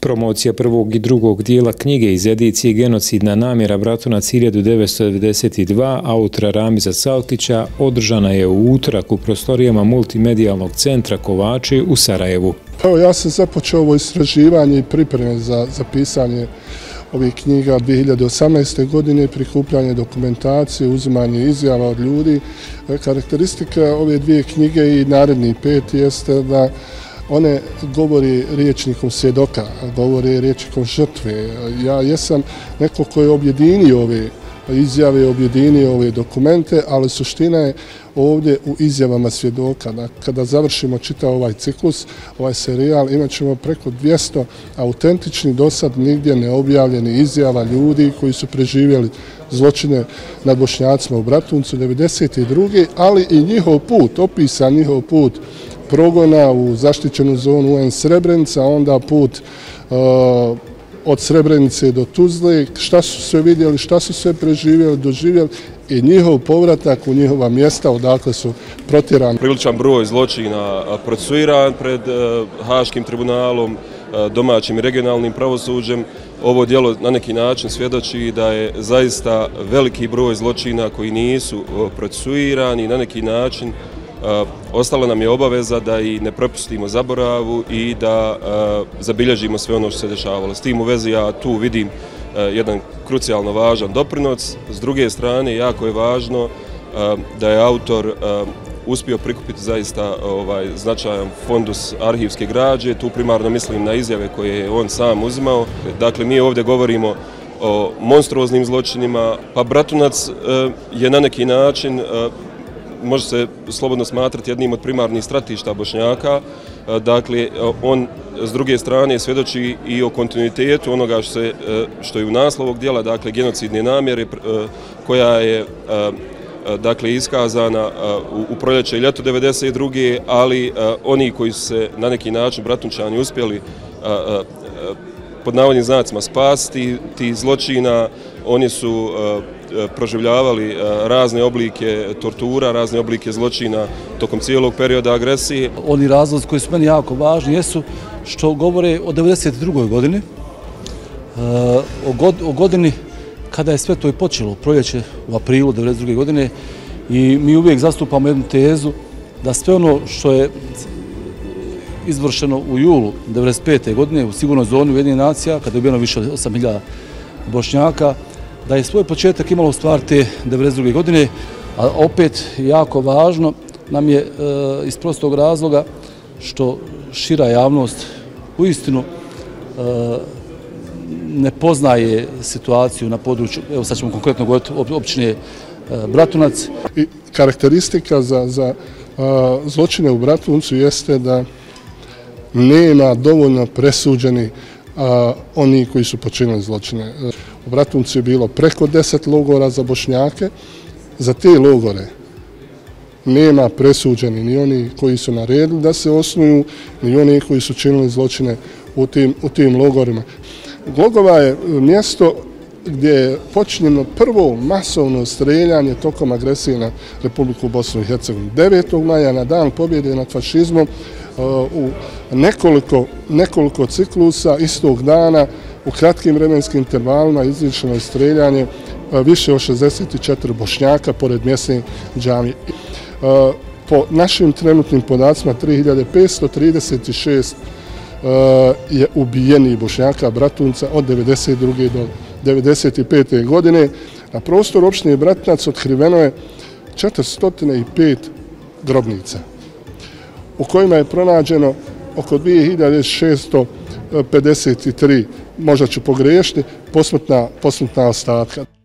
Promocija prvog i drugog dijela knjige iz edicije Genocidna namjera Bratunac 1992 autora Ramiza Saltića održana je u utorak u prostorijama Multimedijalnog centra Kovači u Sarajevu. Ja sam započeo ovo istraživanje i pripreme za pisanje ovih knjiga 2018. godine, prikupljanje dokumentacije, uzimanje izjava od ljudi. Karakteristika ove dvije knjige i naredni 5 jeste da one govori rječnikom svjedoka, govori rječnikom žrtve. Ja jesam neko koji je objedinio ove izjave, objedinio ove dokumente, ali suština je ovdje u izjavama svjedoka. Kada završimo čitav ovaj ciklus, ovaj serijal, imat ćemo preko 200 autentičnih, dosad nigdje neobjavljenih izjava ljudi koji su preživjeli zločine nad Bošnjacima u Bratuncu 1992. ali i njihov put, opisan njihov put progona u zaštićenu zonu UN Srebrenica, onda put od Srebrenice do Tuzle, šta su sve vidjeli, šta su sve preživjeli, doživjeli i njihov povratak u njihova mjesta odakle su protjerani. Priličan broj zločina procesuiran pred Haškim tribunalom, domaćim i regionalnim pravosuđem. Ovo djelo na neki način svjedoči da je zaista veliki broj zločina koji nisu procesuirani i na neki način ostala nam je obaveza da i ne propustimo zaboravu i da zabilježimo sve ono što se dešavalo. S tim u vezi ja tu vidim jedan krucijalno važan doprinos. S druge strane, jako je važno da je autor uspio prikupiti zaista značajan fondus arhivske građe. Tu primarno mislim na izjave koje je on sam uzimao. Dakle, mi ovdje govorimo o monstruoznim zločinima, pa Bratunac je na neki način može se slobodno smatrati jednim od primarnih stratišta Bošnjaka. Dakle, on s druge strane svjedoči i o kontinuitetu onoga što je u naslovu ovog djela, dakle, genocidne namjere koja je dakle, iskazana u proljeće i ljeto 1992. ali oni koji su se na neki način Bratunčani uspjeli pod navodnim znacima spasiti tih zločina, oni su proživljavali razne oblike tortura, razne oblike zločina tokom cijelog perioda agresije. Oni razlozi koji su meni jako važni jesu što govore o 1992. godini, o godini kada je sve to i počelo, proljeće u aprilu 1992. godine, i mi uvijek zastupamo jednu tezu da sve ono što je izvršeno u julu 1995. godine u sigurnoj zoni Ujedinjenih nacija, kada je ubijeno više od 8.000 Bošnjaka, da je svoj početak imalo u stvari te 1992. godine, a opet jako važno nam je iz prostog razloga što šira javnost uistinu ne poznaje situaciju na području, evo sad ćemo konkretno govoriti o općine Bratunac. I karakteristika za zločine u Bratuncu jeste da nema dovoljno presuđeni oni koji su počinili zločine. U Bratuncu je bilo preko 10 logora za Bošnjake. Za te logore nema presuđeni ni oni koji su naredili da se osnuju, ni oni koji su činili zločine u tim logorima. Glogova je mjesto gdje je počinjeno prvo masovno streljanje tokom agresije na Republiku Bosnu i Hercegovinu. 9. maja na dan pobjede nad fašizmom u nekoliko ciklusa istog dana u kratkim vremenskim intervalima izvršeno je streljanje više od 64 Bošnjaka pored mjesne džamije. Po našim trenutnim podacima 3536 je ubijenih Bošnjaka Bratunca od 1992. do 1995. godine. Na prostoru opštine Bratunac otkriveno je 405 grobnica u kojima je pronađeno oko 2653, možda ću pogriješiti, posmrtna ostatka.